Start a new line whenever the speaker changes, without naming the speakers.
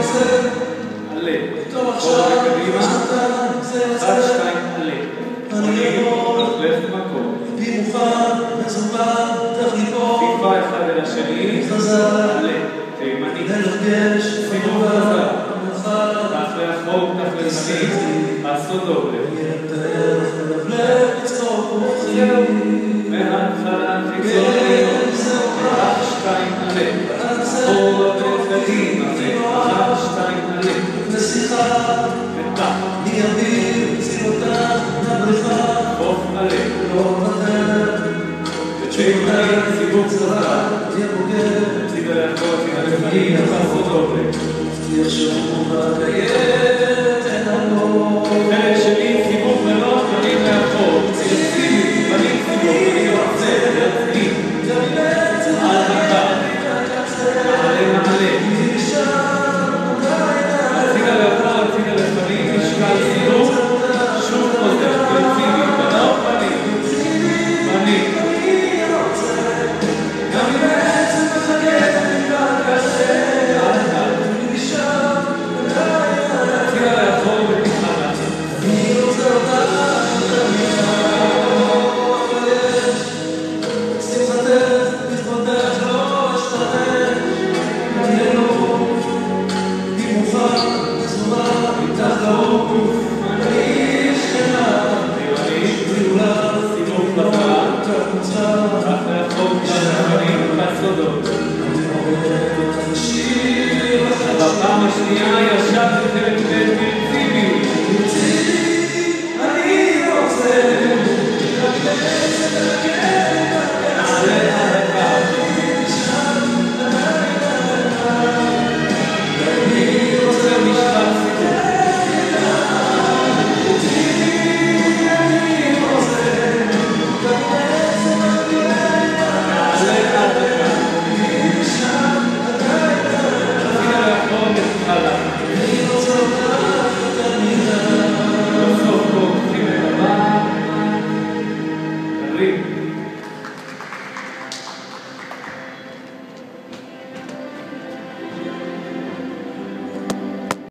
עלה. בואו קדימה. 1, 2, עלה. הולך במקום. טיפה אחד אל השני. עלה. תימני. סיבוב חזר. תח לאחור, תח לימני. לעשות דובלה. זהו. מההתחלה חיצוני. 1, 2, עלה. אחורה וקדימה. 1, 2, עלה. ותח. חוף עלה. ותימני סיבוב חזר. תציגה לאחור, תציגה לפנים. לעשות דובלה. חלק שני, סיבוב מלוך, פנים לאחור. פנים סיבוב, פנים יוצא, יוצאים. על הקו. מעלה. הציגה לאחור, הציגה לפנים, משקל סיבוב. שוב חוזר, פנימי, מלוך, פנים. פנים. בפעם השנייה ישב ציבי אני רוצה